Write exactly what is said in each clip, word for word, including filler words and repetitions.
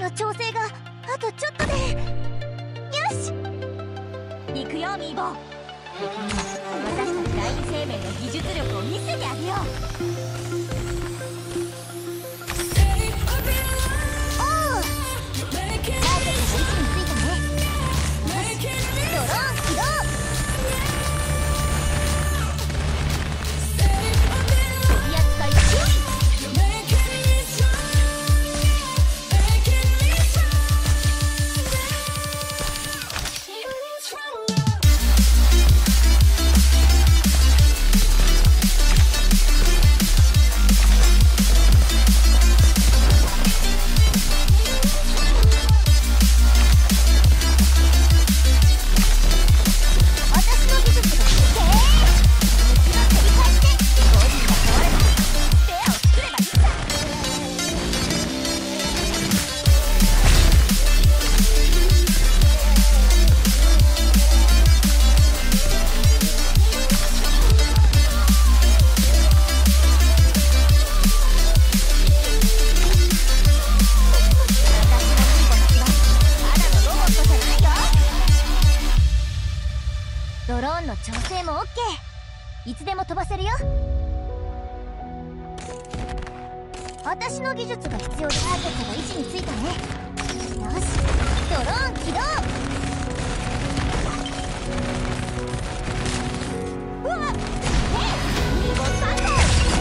の調整があとちょっとで。よし、行くよミーボ。私たち第二生命の技術力を見せてあげよう。ドローンの調整も オーケー。 いつでも飛ばせるよ。私の技術が必要でターゲットが位置についたね。よし、ドローン起動。うわっ、ヘイ、リボンサンド。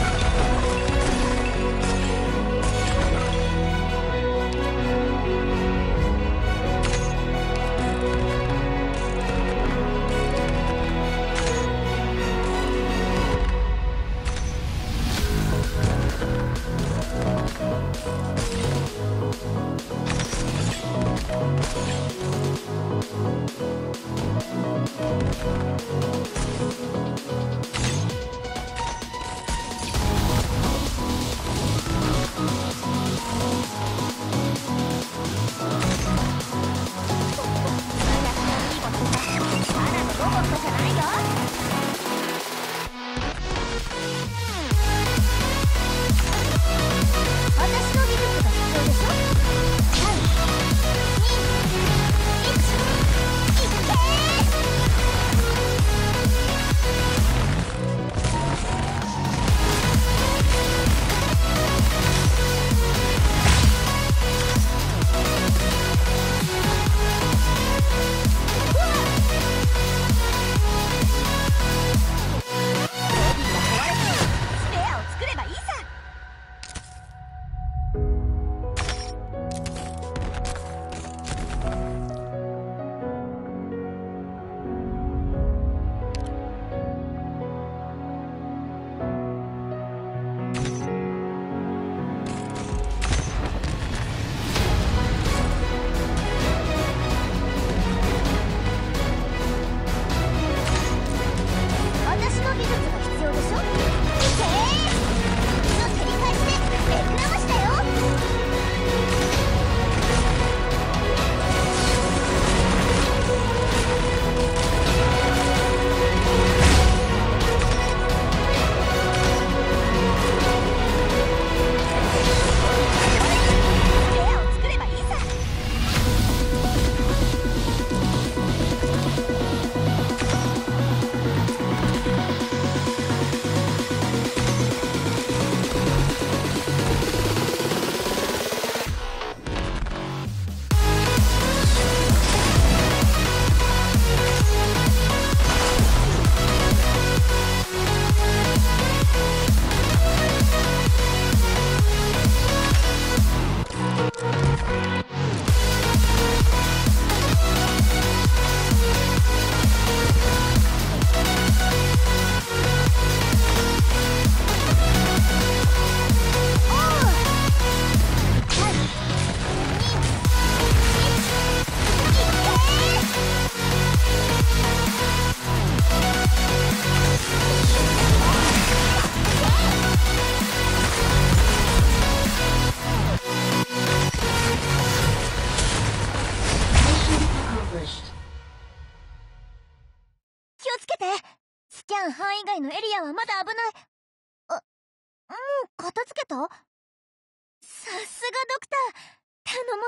範囲外のエリアはまだ危ない。あ、もう片付けた？さすがドクター、頼も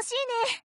しいね。